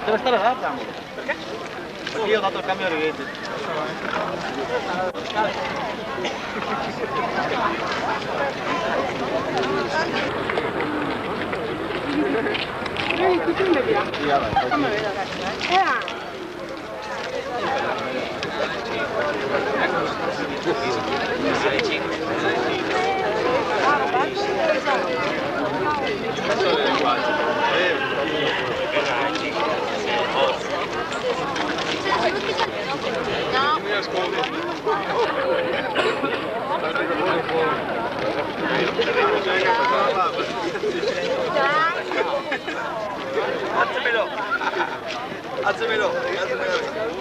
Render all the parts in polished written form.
Deve stare là, Zammo. Perché? Perché io ho dato il cambio a Rivetti. Tu prima via. Come vedo adesso, Alzamelo! Alzamelo! Alzamelo!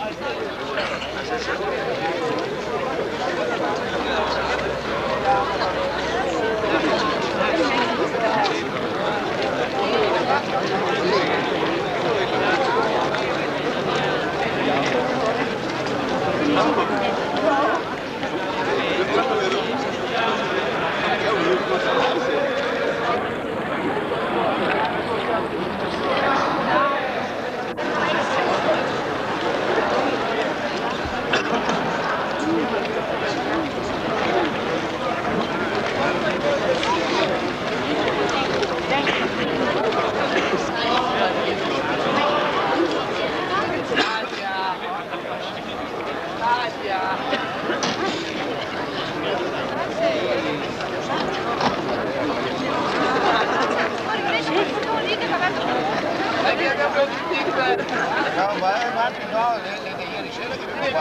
No, ma no, le ieri sera che vedo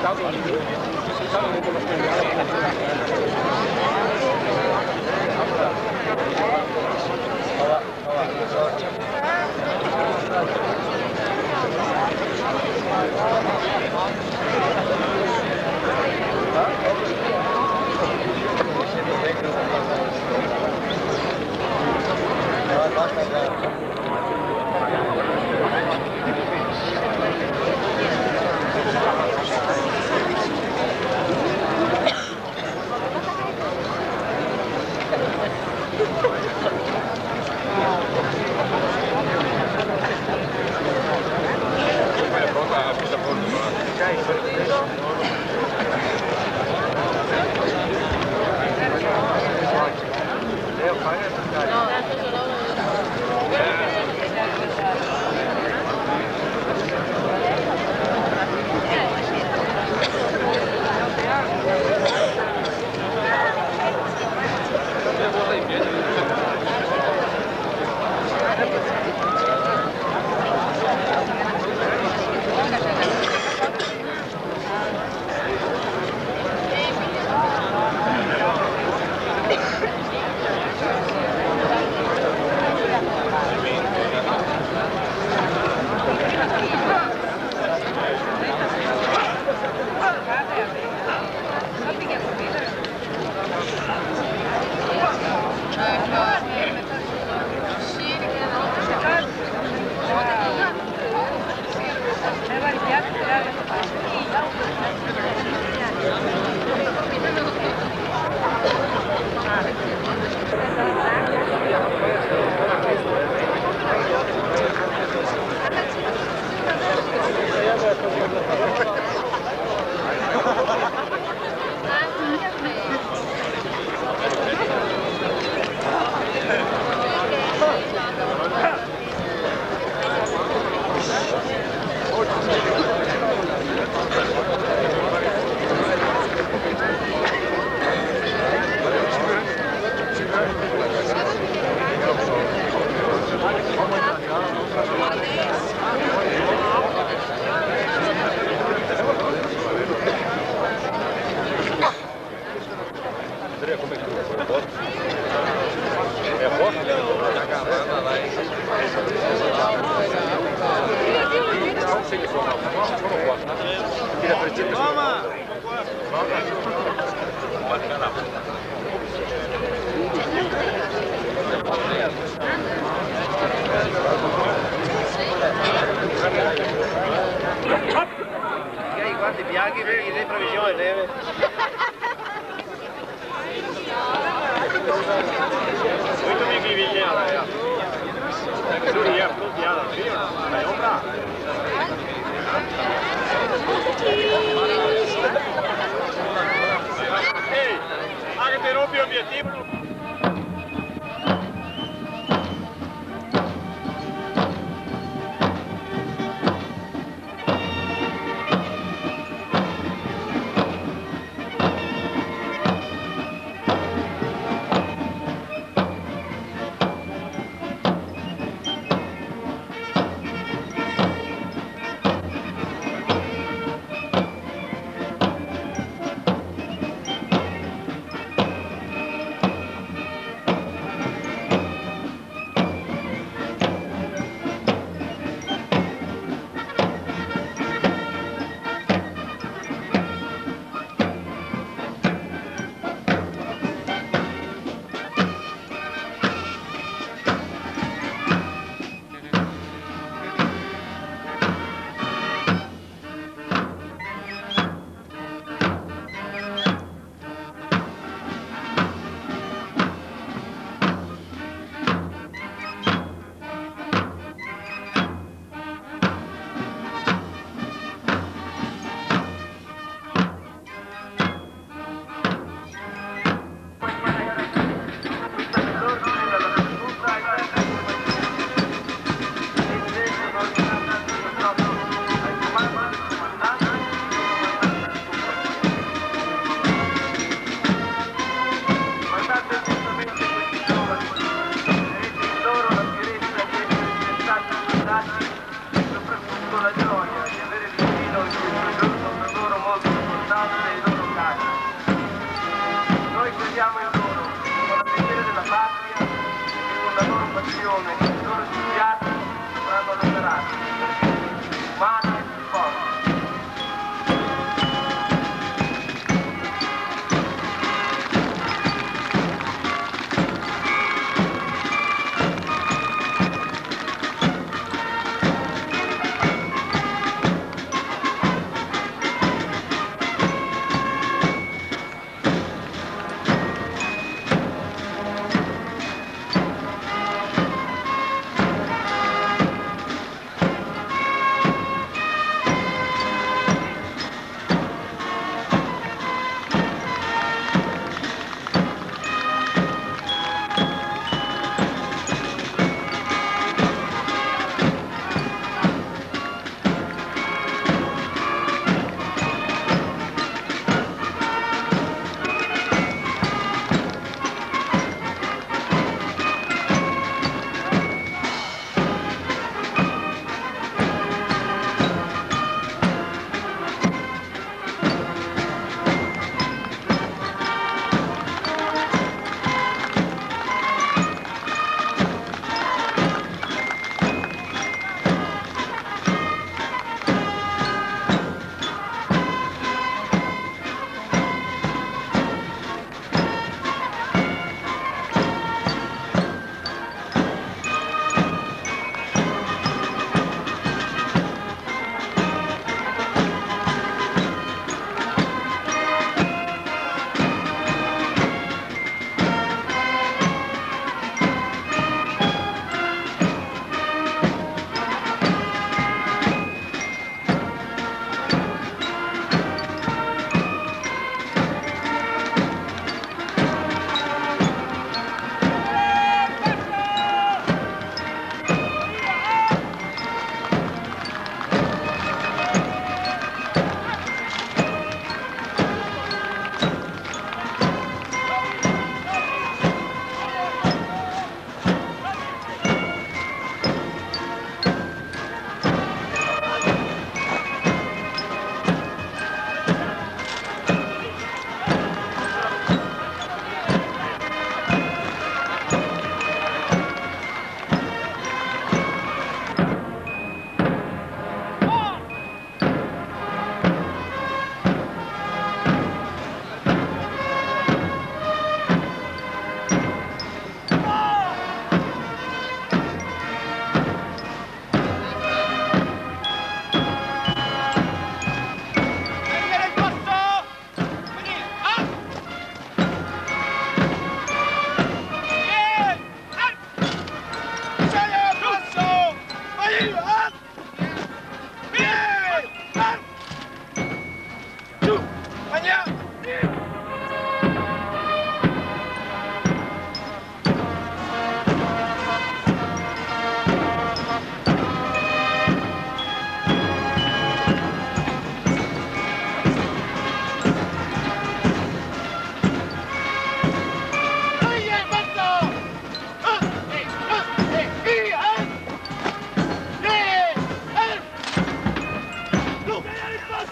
Guardi bianchi perché le previsioni neve. Muito bem que vinha lá, é. Lui è appuntiato prima, dai ombra. Ehi, anche te rompi l'obiettivo.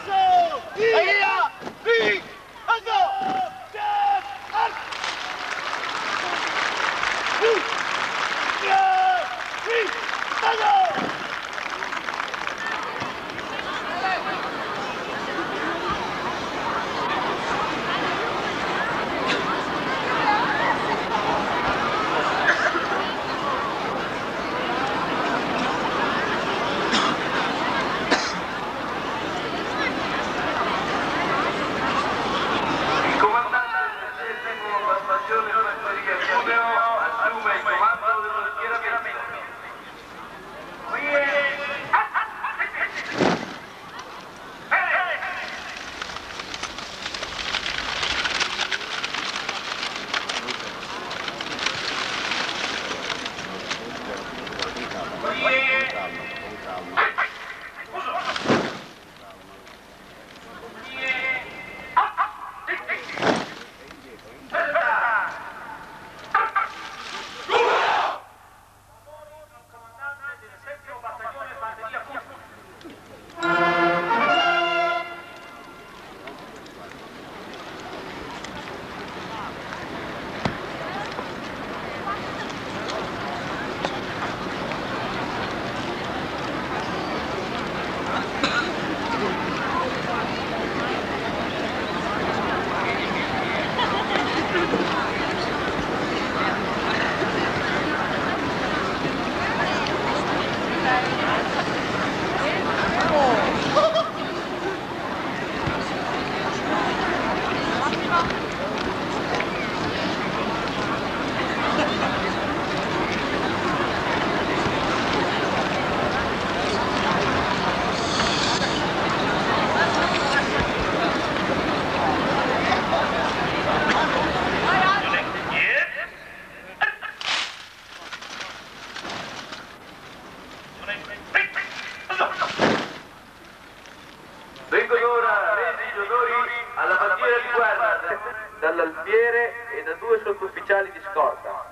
Vengono ora resi gli onori alla bandiera di guerra dall'alfiere e da 2 sottufficiali di scorta.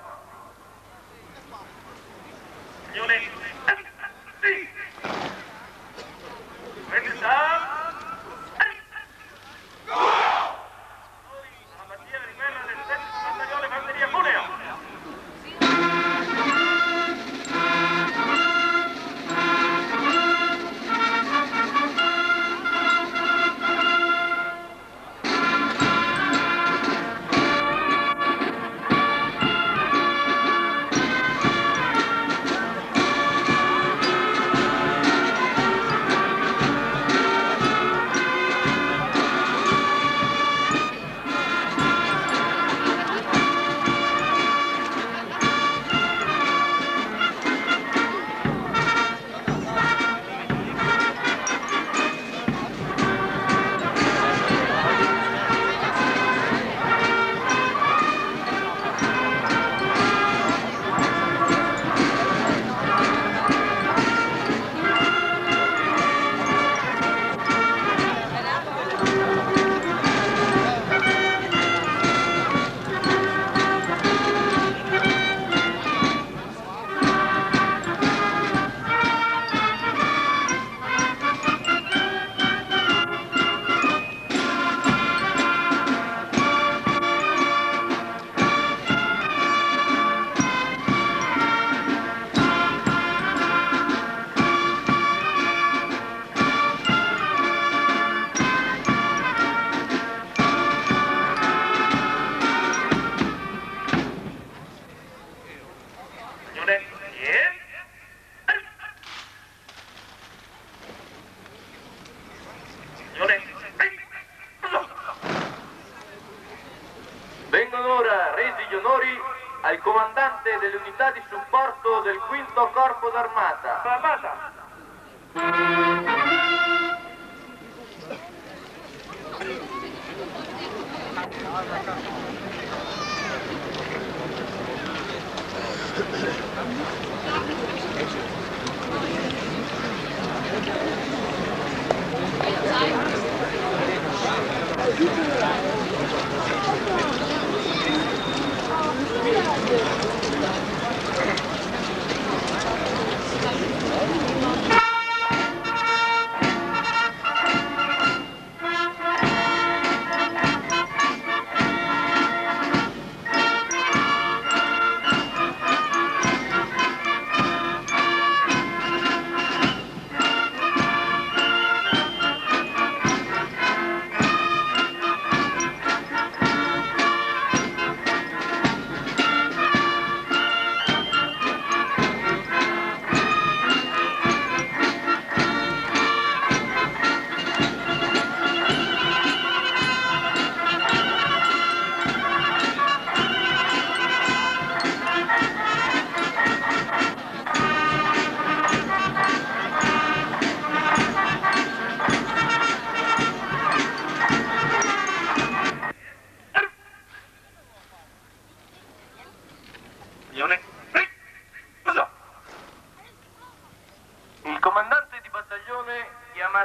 Vengono ora resi gli onori al comandante delle unità di supporto del 5° Corpo d'Armata.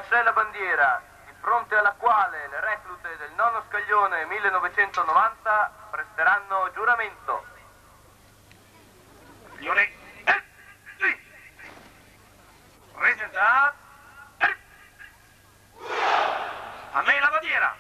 c'è la bandiera di fronte alla quale le reclute del 9° scaglione 1990 presteranno giuramento. Signore, presentare a me la bandiera.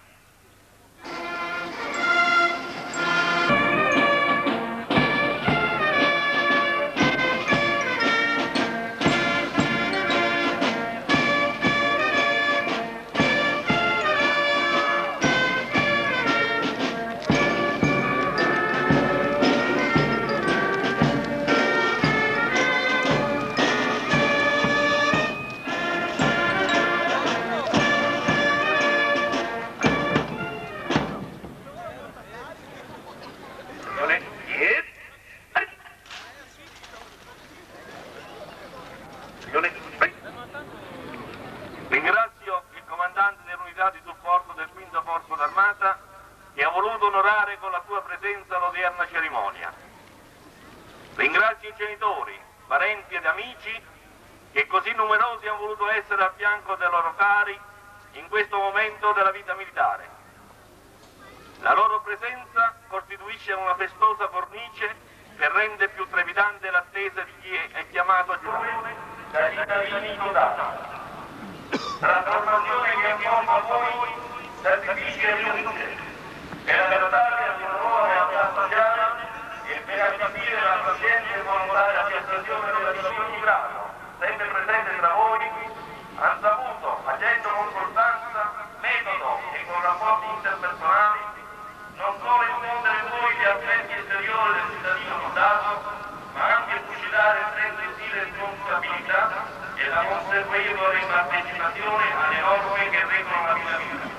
Ringrazio il comandante dell'unità di supporto del 5° Corpo d'Armata che ha voluto onorare con la sua presenza l'odierna cerimonia. Ringrazio i genitori, parenti ed amici che così numerosi hanno voluto essere al fianco dei loro cari in questo momento della vita militare. La loro presenza costituisce una festosa cornice che rende più trepidante l'attesa di chi è chiamato a giurare. Da cittadini sodati, trasformazione che apporta a voi sacrifici e luce, per adattare al nuova realtà sociale e per acquisire la paziente e volontaria accettazione della vita di ogni grado, sempre presente tra voi, hanno saputo, agendo con costanza, metodo e con rapporti interpersonali, non solo infondere in voi gli aspetti esteriori del cittadino soldato, ma anche fucilare il senso di responsabilità e la conseguente partecipazione alle norme che regolano la vita militare.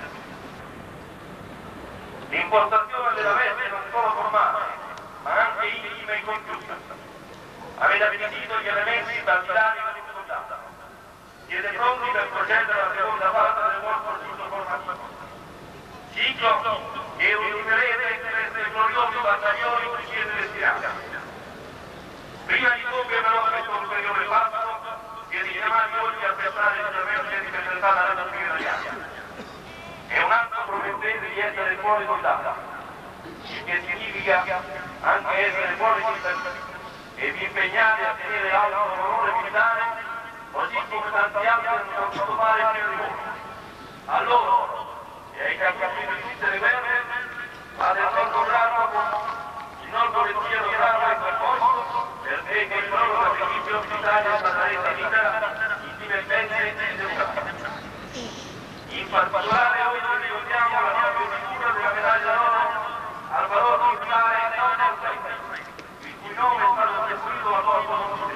L'impostazione della veste non solo formale, ma anche intima e compiuta. Avete acquisito gli elementi basilari per il soldato. Siete pronti per procedere alla seconda fase del vostro corso formativo. Ciclo che utilizzerete per essere gloriosi battaglioni cui siete destinati. Prima di compiere però questo ulteriore passo, siete chiamati oggi a prestare il servente di fedeltà alla Repubblica Italiana. È un atto promettente di essere fuori soldato, il che significa anche essere fuori cittadini e vi impegnate a tenere alto l'onore militare, così come tanti altri hanno saputo fare prima di voi. A loro e ai capitani di tutte le guerre fate il concordato di non volentieri onorare quel posto, perché con il loro sacrificio l'Italia sarà resa libera, indipendente e democratica. In particolare oggi ricordiamo la nuova figura della medaglia d'oro al valore militare il cui nome è stato attribuito al vostro nome.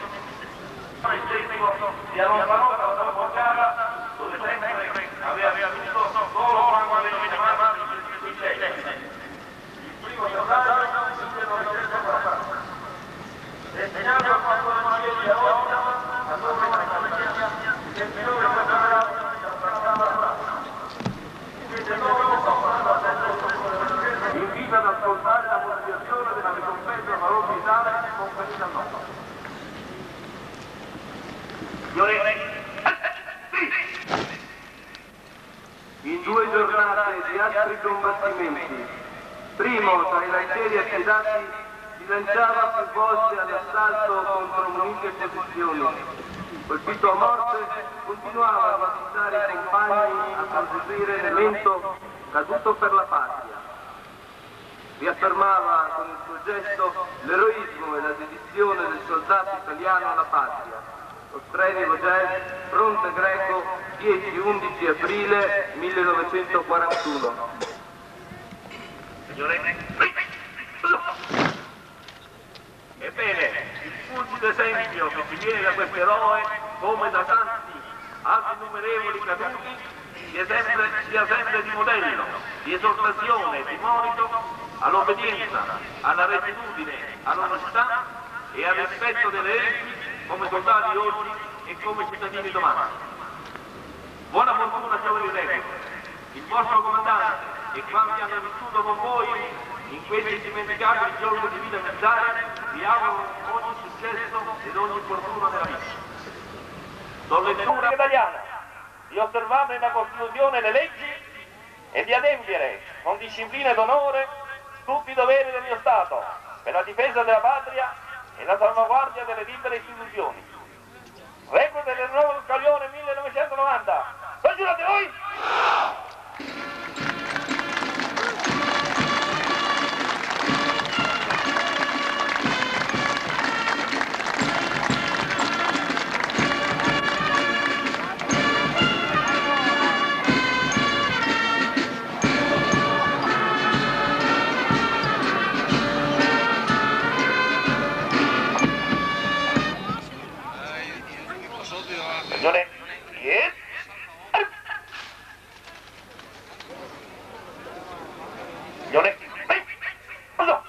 Si allontanò dalla sua portata dove sempre aveva vissuto solo quando aveva chiamato il cielo. Il primo soldato del 1940. Destinato a quanto non aveva a Roma, a dove la famiglia del minore preparato invita ad ascoltare la motivazione della ricompensa valore militare conferita al nostro. In 2 giornate di altri combattimenti, primo tra i lancieri affidati si lanciava più volte all'assalto contro munite posizioni. Colpito a morte, continuava ad avvisare i compagni a proseguire l'evento caduto per la patria. Riaffermava con il suo gesto l'eroismo e la dedizione del soldato italiano alla patria. Ostreni Vogel, fronte greco, 10-11 aprile 1941. Ebbene, il fulgido esempio che ci viene da questo eroe, come da tanti altri innumerevoli caduti, sia sempre di modello, di esortazione, di monito all'obbedienza, alla rettitudine, all'onestà e al rispetto delle leggi come soldati oggi e come cittadini domani. Buona fortuna, giovani reclute, il vostro comandante e quanti hanno vissuto con voi in questi indimenticabili giorni di vita militare vi auguro ogni successo ed ogni fortuna nella vita. Sono lettura italiana di osservare la Costituzione e le leggi e di adempiere con disciplina ed onore tutti i doveri del mio Stato per la difesa della patria e la salvaguardia delle libere istituzioni. Recluta del nuovo scaglione 1990. Lo giurate voi? Signore, yes. Signore, no.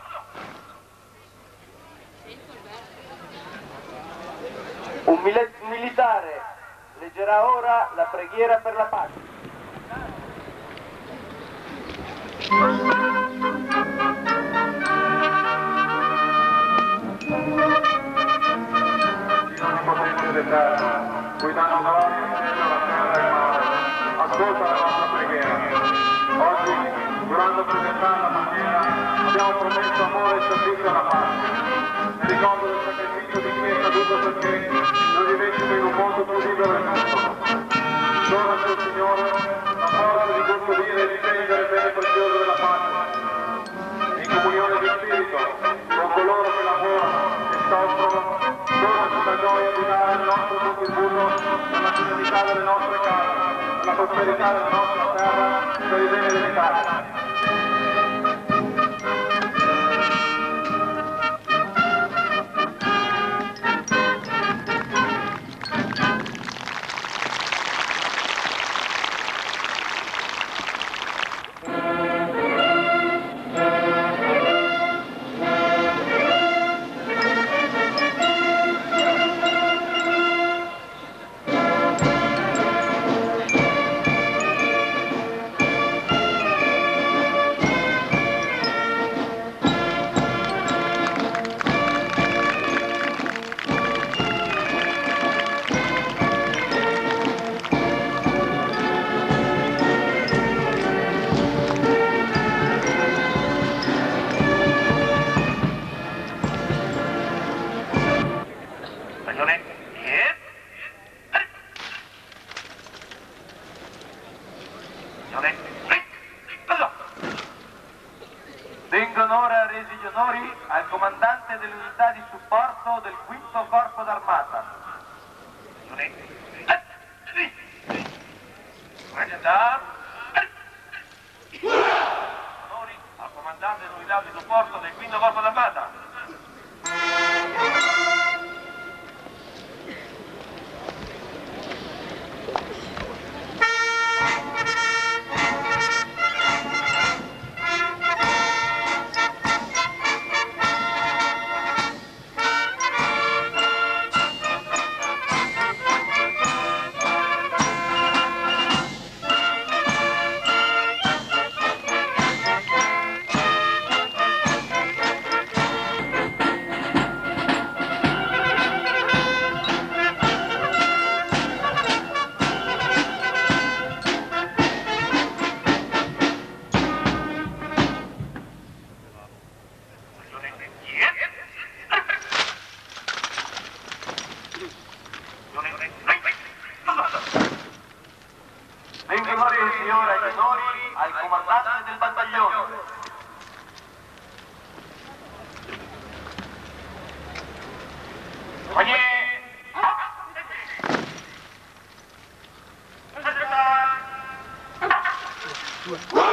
Un militare leggerà ora la preghiera per la pace. Cui danno gloria in cielo, la terra e il mare, ascolta la nostra preghiera. Oggi, durante la presentare la preghiera, abbiamo promesso amore e servizio alla pace. Mi ricordo del sacrificio di chi è caduto perché noi vivessimo in un mondo più libero e giusto. Dona al Signore la forza di custodire e difendere il bene prezioso della pace. In comunione di spirito, con coloro che lavorano e soffrono, donaci la gioia di dare il nostro contributo per la serenità delle nostre case, per la prosperità della nostra terra e per il bene dell'Italia. Vengono ora resi gli onori al comandante dell'unità di supporto del 5° Corpo d'Armata. Onori al comandante dell'unità di supporto del 5° Corpo d'Armata. Vengono resi ora gli onori al comandante del battaglione. Ogni...